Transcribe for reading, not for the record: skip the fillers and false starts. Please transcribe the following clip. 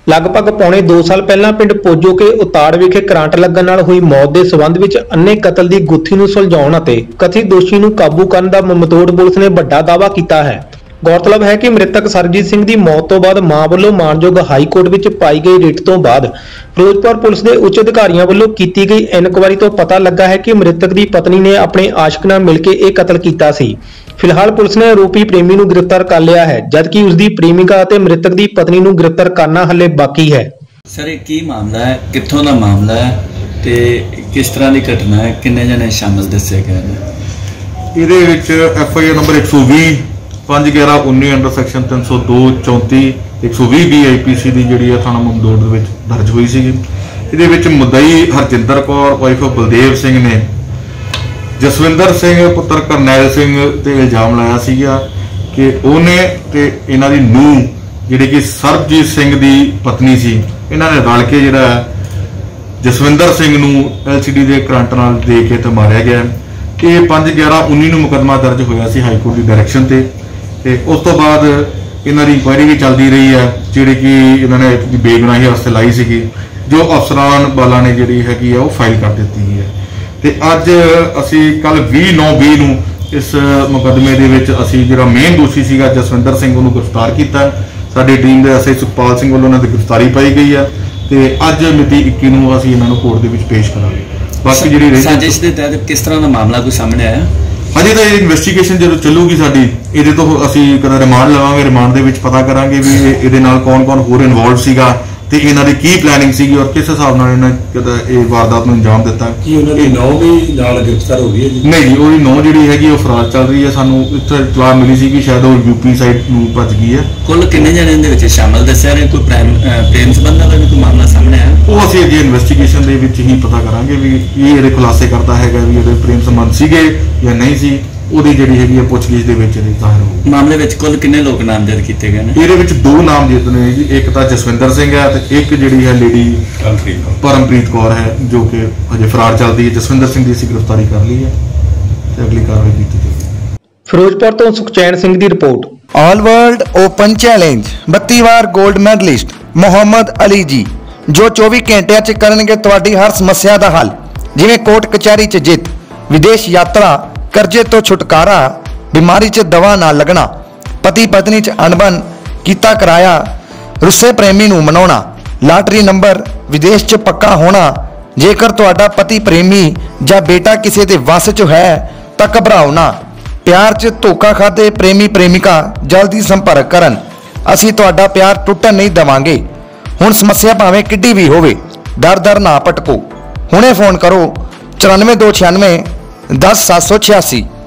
लगभग पौने 2 साल पहला पिंड पोजो के उताड़ विखे करंट लगन नाल हुई मौत के संबंध विच अन्ने कतल की गुत्थी नूं सुलझाउण अते कथित दोषी नूं काबू करन दा ममदोड़ पुलिस ने वड्डा दावा कीता है। गौरतलब है कि मृतक सरजीत सिंह की मौत तो बाद मां वल्लों मानयोग हाई कोर्ट विच पाई गई रिट तो बाद फिरोजपुर पुलिस के उच्च अधिकारियों वल्लों कीती गई इनक्वायरी तो पता लगा है कि मृतक की पत्नी ने अपने आशिक नाल मिलकर यह कतल किया सी। फिलहाल पुलिस ने आरोपी प्रेमी नूं गिरफ्तार कर लिया है, जबकि उसकी प्रेमिका और मृतक की पत्नी नूं गिरफ्तार करना हले बाकी है। सर की मामला है, कित्थों का मामला है ते किस तरह की घटना है, किन्ने जने शामिल दसे गए हैं? इहदे विच FIR number 120 5/11/19 under section 302 34 120 BIPC की जिहड़ी है थाना ममदोड़ दे विच दर्ज हुई सी। इहदे विच मुद्दई हरजिंदर कौर वाइफ ऑफ बलदेव सिंह ने जसविंदर सिंह पुत्र करनैल सिंह ते इल्जाम लाया सीगा कि उहने ते इन्हां दी नूंह जिहड़ी कि सरबजीत सिंह दी पत्नी सी, इन्हां ने रल के जिहड़ा जसविंदर सिंह नूं LCD दे करंट नाल दे के ते मारिया गया। ये 5/11/19 नूं मुकदमा दर्ज होया सी हाई कोर्ट की डायरैक्शन ते उस तो बाद इन्हां दी इंक्वायरी भी चलती रही है, जिहड़ी कि इन्हां ने बेगुनाही वास्ते लाई सीगी, जो अफसरान बाला ने जिहड़ी हैगी है वो फाइल कर दी है। ते अज असी कल 20/9/20 नूं इस मुकदमे दे विच असी जिहड़ा मेन दोषी सीगा जसविंदर सिंह नूं गिरफ्तार कीता। साडी टीम दे SI सुखपाल सिंह वल्लों उन्हां दी गिरफ्तारी पाई गई है ते अज मिति 21 नूं असी इन्हां नूं कोर्ट दे विच पेश करांगे। बाकी जिहड़ी साजिश दे तहत किस तरह का मामला कोई सामने आया? अजे तो इन्वेस्टिगेशन जो चलूगी साडी, इहदे तो असी कदा रिमांड लवांगे, रिमांड दे विच पता करांगे भी इहदे नाल कौन-कौन होर इन्वॉल्व सीगा ते इन्हां दी की प्लानिंग सीगी और किस हिसाब नाल इन्हां कदा इह वारदात नूं अंजाम दित्ता। कि उन्हां दी नौ भी नाल गिरफ्तार हो गई है जी? नहीं जी, ओहदी नौ जिहड़ी हैगी ओह फरार चल रही है। सानू इत्थे इतला मिली सी कि शायद ओह UP साइड नूं भज गई है। कुल किन्ने जने इहदे विच शामिल दस्सिया ने? कोई प्रेम संबंध दा भी कोई मामला सामने आया? ਉਹ ਅਸੀਂ ਅੱਗੇ ਇਨਵੈਸਟੀਗੇਸ਼ਨ ਦੇ ਵਿੱਚ ਹੀ ਪਤਾ ਕਰਾਂਗੇ ਵੀ ਇਹ ਇਹਦੇ ਖੁਲਾਸੇ ਕਰਦਾ ਹੈਗਾ ਵੀ ਇਹਦੇ ਪ੍ਰੇਮ ਸੰਬੰਧ ਸੀਗੇ ਜਾਂ ਨਹੀਂ ਸੀ। ਉਹਦੀ ਜਿਹੜੀ ਹੈਗੀ ਹੈ ਪੁੱਛਗਿੱਛ ਦੇ ਵਿੱਚ ਇਹਦੀ ਜ਼ਾਹਿਰ ਹੋਊ। ਮਾਮਲੇ ਵਿੱਚ ਕੁੱਲ ਕਿੰਨੇ ਲੋਕ ਨਾਮਜ਼ਦ ਕੀਤੇ ਗਏ ਨੇ? ਇਹਦੇ ਵਿੱਚ 2 ਨਾਮਜ਼ਦ ਨੇ ਜੀ, ਇੱਕ ਤਾਂ ਜਸਵਿੰਦਰ ਸਿੰਘ ਹੈ ਤੇ ਇੱਕ ਜਿਹੜੀ ਹੈ ਲੇਡੀ ਪਰਮਪ੍ਰੀਤ ਕੌਰ ਹੈ ਜੋ ਕਿ ਅਜੇ ਫਰਾਰ ਚੱਲਦੀ ਹੈ। ਜਸਵਿੰਦਰ ਸਿੰਘ ਦੀ ਅਸੀਂ ਗ੍ਰਿਫਤਾਰੀ ਕਰ ਲਈ ਹੈ ਤੇ ਅਗਲੀ ਕਾਰਵਾਈ ਕੀਤੀ ਜਾਵੇਗੀ। ਫਿਰੋਜ਼ਪੁਰ ਤੋਂ ਸੁਖਚੈਨ ਸਿੰਘ ਦੀ report. All world open challenge 32 वार गोल्ड मैडलिस्ट मुहम्मद अली जी जो 24 घंटे च करनगे तुहाडी हर समस्या का हल, जिवें कोर्ट कचहरी च जित, विदेश यात्रा, कर्जे तो छुटकारा, बीमारी च दवा ना लगना, पति पत्नी च अनबन कीता कराया, रुस्से प्रेमी नूं मनाउणा, लाटरी नंबर विदेश च पक्का होना। जेकर तुहाडा पति प्रेमी जां बेटा किसी दे वस च है तां घबराओ ना। प्यार च धोखा खाते प्रेमी प्रेमिका जल्दी संपर्क करन, असी तुहाडा प्यार टुटन नहीं देवांगे। हुण समस्या भावें किड्डी भी होवे, दर दर ना भटको, हुणे फोन करो 94 296 10 786।